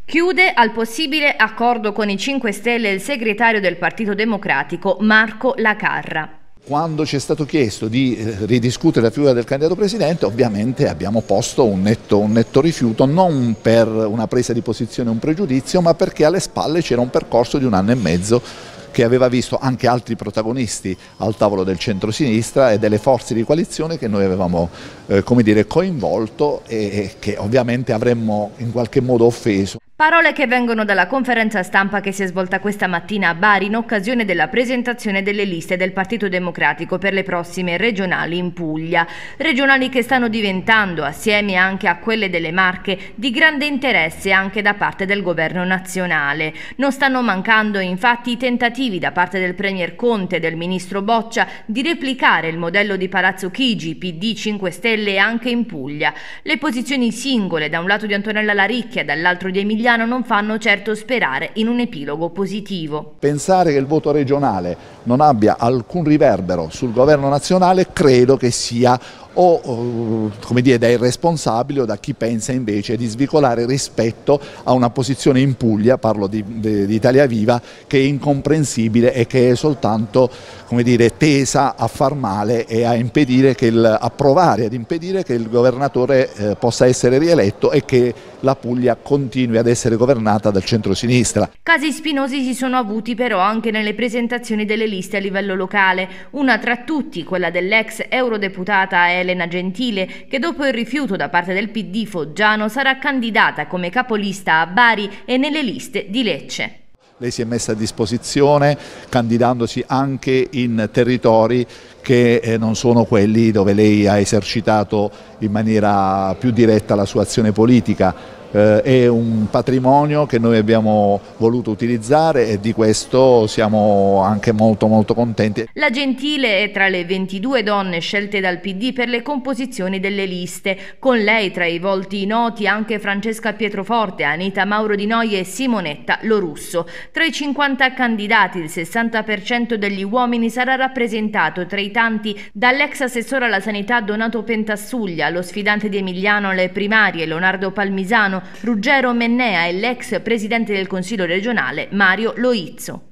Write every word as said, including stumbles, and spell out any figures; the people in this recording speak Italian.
Chiude al possibile accordo con i cinque Stelle il segretario del Partito Democratico Marco La Carra. Quando ci è stato chiesto di ridiscutere la figura del candidato presidente, ovviamente abbiamo posto un netto, un netto rifiuto, non per una presa di posizione o un pregiudizio, ma perché alle spalle c'era un percorso di un anno e mezzo che aveva visto anche altri protagonisti al tavolo del centro-sinistra e delle forze di coalizione che noi avevamo eh, come dire, coinvolto e, e che ovviamente avremmo in qualche modo offeso. Parole che vengono dalla conferenza stampa che si è svolta questa mattina a Bari in occasione della presentazione delle liste del Partito Democratico per le prossime regionali in Puglia. Regionali che stanno diventando, assieme anche a quelle delle Marche, di grande interesse anche da parte del governo nazionale. Non stanno mancando infatti i tentativi da parte del Premier Conte e del Ministro Boccia di replicare il modello di Palazzo Chigi, P D cinque Stelle anche in Puglia. Le posizioni singole, da un lato di Antonella Laricchia e dall'altro di Emiliano, non fanno certo sperare in un epilogo positivo. Pensare che il voto regionale non abbia alcun riverbero sul governo nazionale credo che sia o come dire, da irresponsabili o da chi pensa invece di svicolare rispetto a una posizione in Puglia, parlo di, di, di Italia Viva, che è incomprensibile e che è soltanto come dire, tesa a far male e a impedire che il, a provare ad impedire che il governatore eh, possa essere rieletto e che la Puglia continui ad essere governata dal centro-sinistra. Casi spinosi si sono avuti però anche nelle presentazioni delle liste a livello locale, una tra tutti quella dell'ex eurodeputata Elena Gentile, che dopo il rifiuto da parte del P D foggiano sarà candidata come capolista a Bari e nelle liste di Lecce. Lei si è messa a disposizione candidandosi anche in territori che eh, non sono quelli dove lei ha esercitato in maniera più diretta la sua azione politica. Eh, è un patrimonio che noi abbiamo voluto utilizzare e di questo siamo anche molto molto contenti. La Gentile è tra le ventidue donne scelte dal P D per le composizioni delle liste, con lei tra i volti noti anche Francesca Pietroforte, Anita Mauro Di Noia e Simonetta Lorusso. Tra i cinquanta candidati il sessanta per cento degli uomini sarà rappresentato tra i tanti dall'ex assessore alla sanità Donato Pentassuglia, lo sfidante di Emiliano alle primarie Leonardo Palmisano, Ruggero Mennea e l'ex presidente del Consiglio regionale Mario Loizzo.